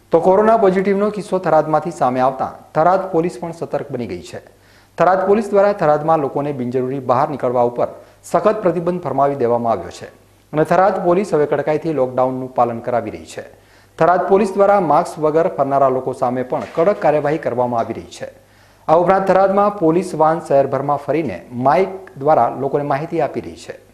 તો કોરોના પોઝિટિવનો કિસ્સો થરાદમાંથી સામે આવતા થરાદ પોલીસ પણ સતર્ક બની ગઈ છે. થરાદ પોલીસ દ્વારા થરાદમાં લોકોને બિનજરૂરી બહાર નીકળવા ઉપર સખત પ્રતિબંધ ફરમાવી દેવામાં આવ્યો છે અને થરાદ પોલીસ હવે કડકાઈથી લોકડાઉનનું પાલન કરાવી રહી છે. થરાદ પોલીસ દ્વારા માસ્ક વગર ફરનારા લોકો સામે પણ કડક કાર્યવાહી કરવામાં આવી રહી છે. આ ઉપરાંત થરાદમાં પોલીસ વાન શહેરભરમાં ફરીને માઇક દ્વારા લોકોને માહિતી આપી રહી છે.